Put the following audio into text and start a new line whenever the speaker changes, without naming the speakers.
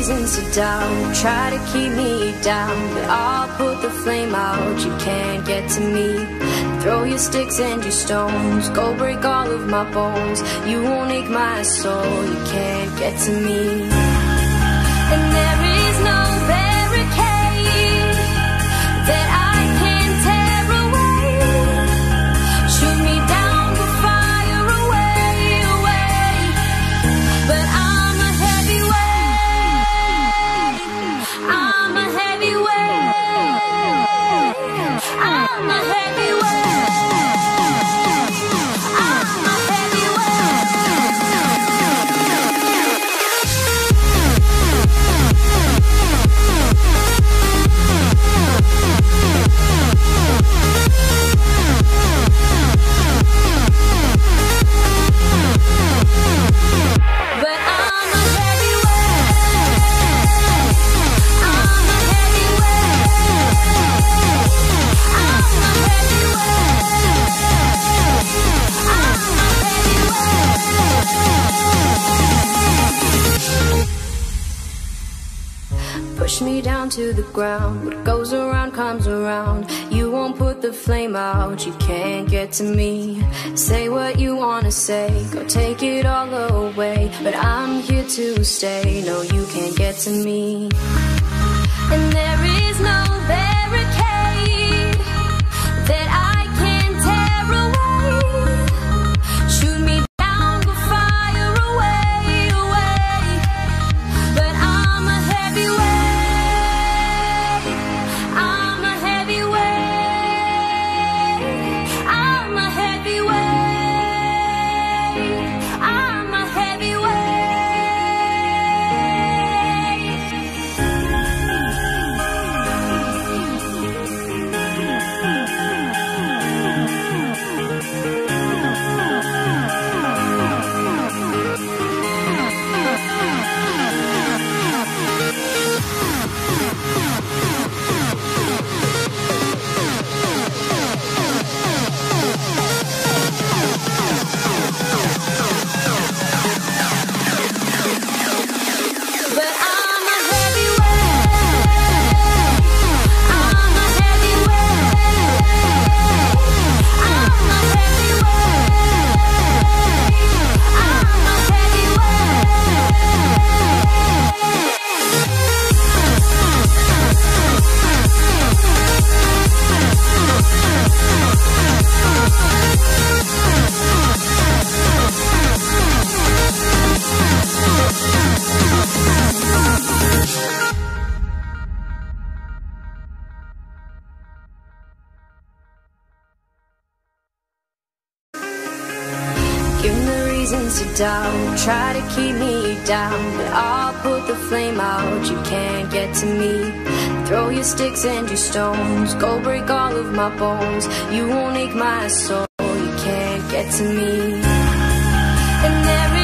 reasons to doubt, try to keep me down, but I'll put the flame out. You can't get to me. Throw your sticks and your stones, go break all of my bones. You won't ache my soul. You can't get to me. And there is no barricade that I can tear away. Shoot me down with fire away, away. But I'm a heavyweight. I'm a heavyweight. I'm a heavyweight. Push me down to the ground. What goes around comes around. You won't put the flame out. You can't get to me. Say what you wanna say, go take it all away, but I'm here to stay. No, you can't get to me. And there is no barricade that I can tear away. Shoot me down with fire away, away. But I'm a heavyweight. I'm a heavyweight. I'm a heavyweight. I'm a heavyweight. Give me the reasons to doubt, try to keep me down, but I'll put the flame out. You can't get to me. Throw your sticks and your stones, go break all of my bones. You won't ache my soul. You can't get to me. And there